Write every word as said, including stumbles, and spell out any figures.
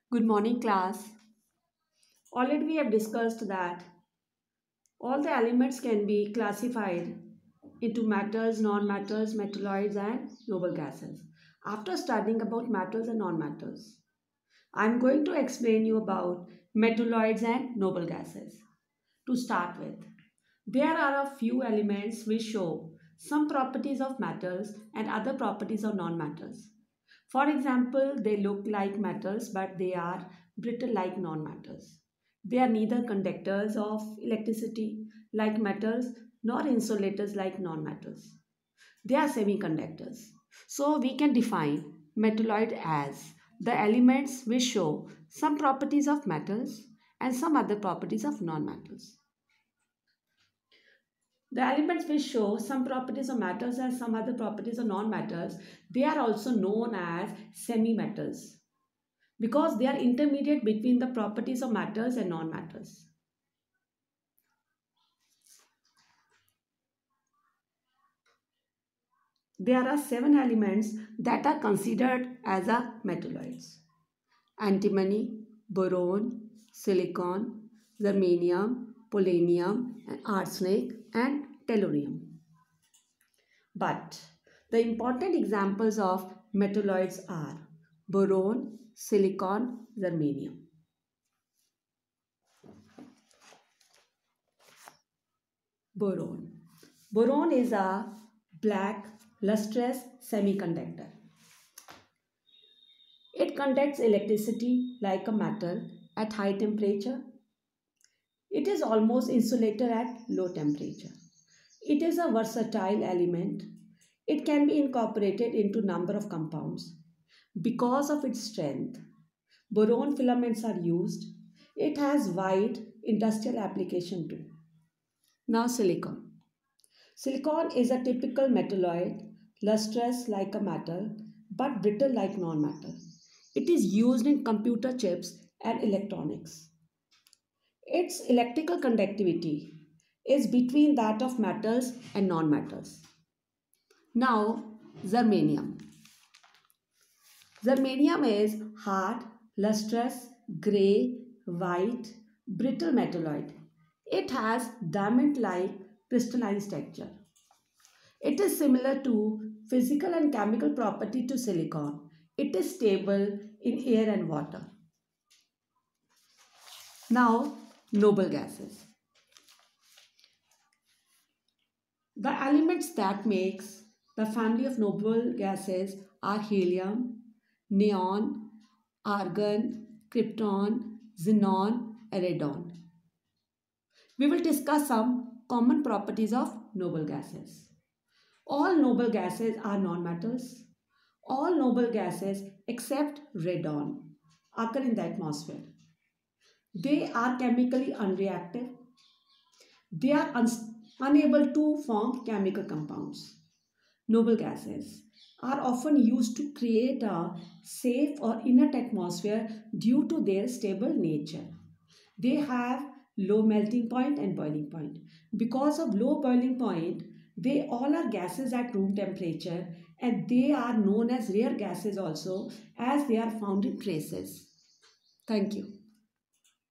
Good morning, class. Already we have discussed that all the elements can be classified into matters, non-matters, metalloids and noble gases. After studying about matters and non-matters, I am going to explain you about metalloids and noble gases. To start with, there are a few elements which show some properties of matters and other properties of non-matters. For example, they look like metals but they are brittle like non-matters. They are neither conductors of electricity like metals nor insulators like non-matters. They are semiconductors. So we can define metalloid as the elements which show some properties of metals and some other properties of non-metals. The elements which show some properties of matters and some other properties of non-matters, they are also known as semi-metals because they are intermediate between the properties of matters and non-matters. There are seven elements that are considered as a metalloids: antimony, boron, silicon, germanium, polonium, and arsenic, and tellurium. But the important examples of metalloids are boron, silicon, germanium. Boron. Boron is a black, lustrous semiconductor. It conducts electricity like a metal at high temperature. It is almost insulator at low temperature. It is a versatile element. It can be incorporated into number of compounds. Because of its strength, boron filaments are used. It has wide industrial application too. Now silicon. Silicon is a typical metalloid, lustrous like a metal, but brittle like non-metal. It is used in computer chips and electronics. Its electrical conductivity is between that of metals and non-metals. Now, germanium. Germanium is hard, lustrous, grey, white, brittle metalloid. It has diamond-like crystalline structure. It is similar to physical and chemical property to silicon. It is stable in air and water. Now, noble gases. The elements that makes the family of noble gases are helium, neon, argon, krypton, xenon, and radon. We will discuss some common properties of noble gases. All noble gases are nonmetals. All noble gases except radon occur in the atmosphere. They are chemically unreactive. They are un unable to form chemical compounds. Noble gases are often used to create a safe or inert atmosphere due to their stable nature. They have low melting point and boiling point. Because of low boiling point, they all are gases at room temperature and they are known as rare gases also as they are found in traces. Thank you.